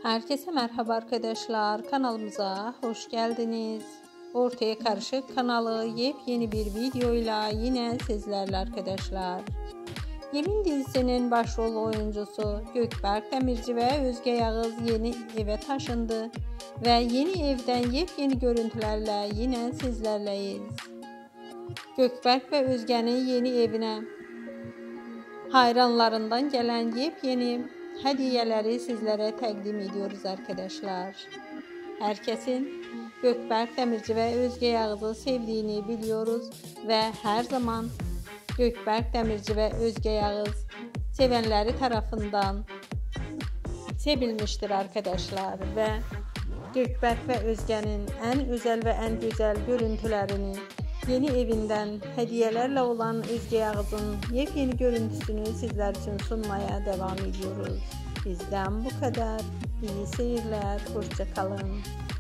Herkese merhaba arkadaşlar, kanalımıza hoş geldiniz. Ortaya Karışık kanalı yepyeni bir videoyla yine sizlerle arkadaşlar. Yemin dizisinin başrol oyuncusu Gökberk Demirci ve Özge Yağız yeni eve taşındı ve yeni evden yepyeni görüntülerle yine sizlerleyiz. Gökberk ve Özge'nin yeni evine hayranlarından gelen yepyeni hediyeleri sizlere təqdim ediyoruz arkadaşlar. Herkesin Gökberk Demirci ve Özge Yağız'ı sevdiğini biliyoruz ve her zaman Gökberk Demirci ve Özge Yağız sevenleri tarafından sevilmiştir arkadaşlar ve Gökberk ve Özge'nin en özel ve en güzel görüntülerini, yeni evinden hediyelerle olan Özge Yağız'ın yepyeni görüntüsünü sizler için sunmaya devam ediyoruz. Bizden bu kadar. İyi seyirler. Hoşça kalın.